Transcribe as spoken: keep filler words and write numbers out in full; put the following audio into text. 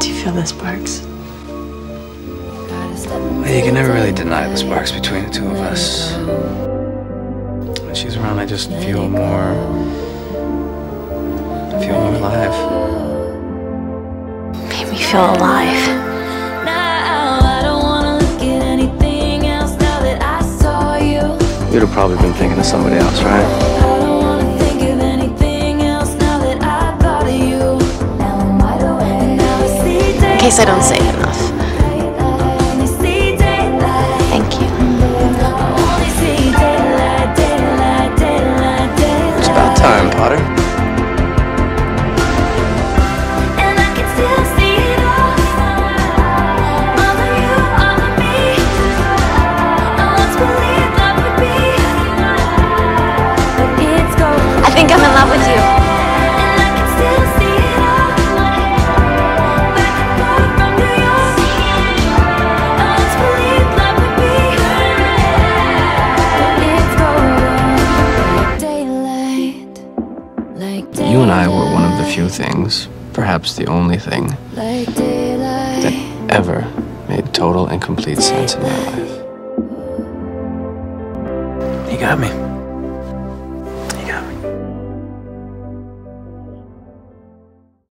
Do you feel the sparks? Well, you can never really deny the sparks between the two of us. When she's around, I just feel more... I feel more alive. Made me feel alive. You'd have probably been thinking of somebody else, right? In case I don't say it enough. Thank you. It's about time, Potter. I think I'm in love with you. You and I were one of the few things, perhaps the only thing, that ever made total and complete sense in my life. You got me.